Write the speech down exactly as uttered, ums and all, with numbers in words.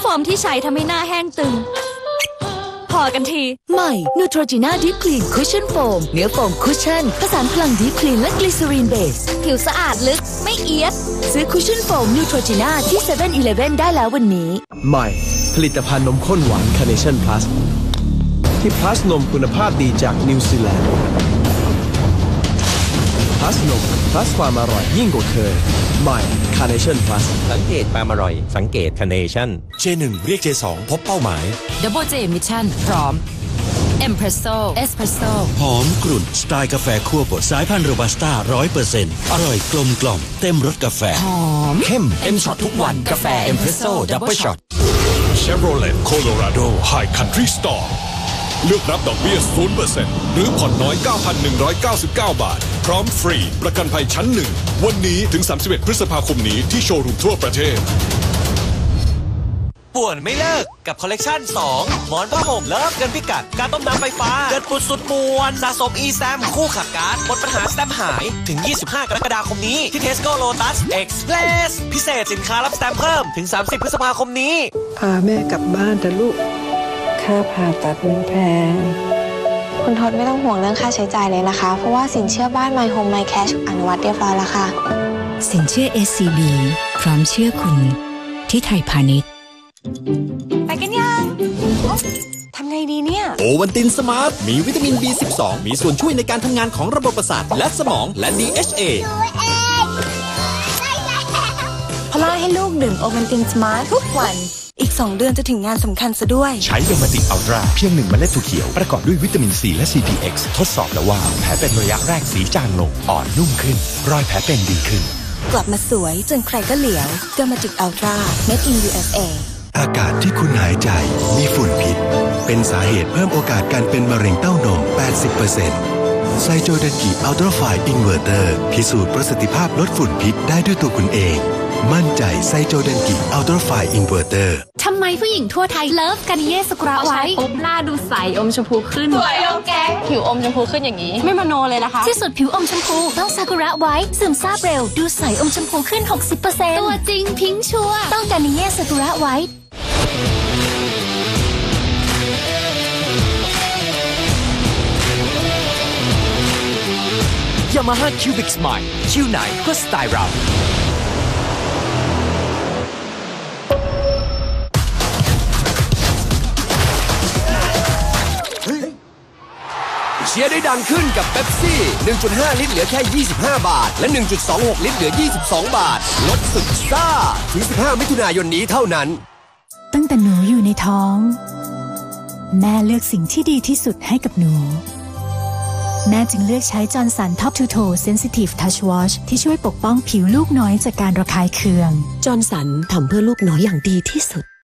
โฟมที่ใช้ทำให้หน้าแห้งตึงพอกันทีใหม่ Neutrogena Deep Clean Cushion Foam เนื้อโฟมคุชชั่นผสานพลัง Deep Clean และกลีเซอรีนเบสผิวสะอาดลึกไม่เอียดซื้อ Cushion Foam Neutrogena ที่ เซเว่น อีเลฟเว่น ได้แล้ววันนี้ใหม่ผลิตภัณฑ์นมข้นหวาน Carnation Plus ที่ Plus นมคุณภาพดีจากนิวซีแลนด์ Plus นม Plus ความอร่อยยิ่งกว่าเคยใหม่ Carnation Plus สังเกตความอร่อยสังเกต Carnation เจ หนึ่ง เรียก เจ สอง พบเป้าหมาย Double J Mission พร้อม Espresso Espresso หอมกรุ่นสไตล์กาแฟคั่วบดสายพันธุ์โรบัสต้า ร้อยเปอร์เซ็นต์ อร่อยกลมกล่อมเต็มรสกาแฟหอมเข้ม M Shot ทุกวันกาแฟ Espresso Double Shot Chevrolet Colorado High Country Store เลือกรับดอกเบี้ย ศูนย์เปอร์เซ็นต์ หรือผ่อนน้อย เก้าพันหนึ่งร้อยเก้าสิบเก้า บาทพร้อมฟรีประกันภัยชั้นหนึ่งวันนี้ถึงสามสิบเอ็ดพฤษภาคมนี้ที่โชว์รูมทั่วประเทศป่วนไม่เลิกกับคอลเลกชันสองหมอนผ้าห่มเลิฟเกินพิกัดการต้มน้ำไฟฟ้าเกิดปุดสุดป่วนสะสม อี แซม คู่ขับการ์ดหมดปัญหาสแตมป์หายถึงยี่สิบห้ากรกฎาคมนี้ที่ Tesco Lotus Express พิเศษสินค้ารับสแตมป์เพิ่มถึงสามสิบพฤษภาคมนี้พาแม่กลับบ้านแต่ลูกค่าผ่าตัดมันแพงคุณทศไม่ต้องห่วงเรื่องค่าใช้จ่ายเลยนะคะเพราะว่าสินเชื่อบ้าน My Home My Cash อนุมัติเรียบร้อยแล้วค่ะสินเชื่อ เอส ซี บี พร้อมเชื่อคุณที่ไทยพาณิชย์ไปกันยังทำไงดีเนี่ยโอวัลตินสมาร์ทมีวิตามิน บี สิบสอง มีส่วนช่วยในการทำงานของระบบประสาทและสมองและ ดี เอช เอพลาให้ลูกดื่มโอวัลตินสมาร์ททุกวันอีกสองเดือนจะถึงงานสำคัญซะด้วยใช้เดอร์มาติกอัลตร้าเพียงหนึ่งเมล็ดถั่วเขียวประกอบด้วยวิตามินซีและ ซี พี เอ็กซ์ ทดสอบแล้วว่าแผลเป็นระยะแรกสีจางลงอ่อนนุ่มขึ้นรอยแผลเป็นดีขึ้นกลับมาสวยจนใครก็เหลียวเดอร์มาติกอัลตร้า Made in ยู เอส เออากาศที่คุณหายใจมีฝุ่นพิษเป็นสาเหตุเพิ่มโอกาสการเป็นมะเร็งเต้านม แปดสิบเปอร์เซ็นต์ ไซโจเดนกิอัลตร้าไฟล์อินเวอร์เตอร์พิสูจน์ประสิทธิภาพลดฝุ่นพิษได้ด้วยตัวคุณเองมั่นใจไซโจเดนกิอัลตร้าไฟล์อินเวอร์เตอร์ทำไมผู้หญิงทั่วไทยเลิฟกันเย่สกุระไว้ปุ๊บหน้าดูใสอมชมพูขึ้นสวยอมแก้งผิวอมชมพูขึ้นอย่างนี้ไม่มโนเลยนะคะที่สุดผิวอมชมพูต้องซากุระไว้ซึมซาบเร็วดูใสอมชมพูขึ้น หกสิบเปอร์เซ็นต์ ตัวจริงพิงชัวต้องกันเย่ซากุระไว้ยามาฮ่าคิวบิกสมายชิวไหนก็สไตล์เราเชียร์ได้ดังขึ้นกับเป๊ปซี่ หนึ่งจุดห้า ลิตรเหลือแค่ยี่สิบห้าบาทและ หนึ่งจุดสองหก ลิตรเหลือยี่สิบสองบาทลดสุดซ่าถึงสิบห้ามิถุนายนนี้เท่านั้นตั้งแต่หนูอยู่ในท้องแม่เลือกสิ่งที่ดีที่สุดให้กับหนูแม่จึงเลือกใช้จอห์นสัน Top to Toe Sensitive Touch Wash ที่ช่วยปกป้องผิวลูกน้อยจากการระคายเคืองจอห์นสันทำเพื่อลูกน้อยอย่างดีที่สุด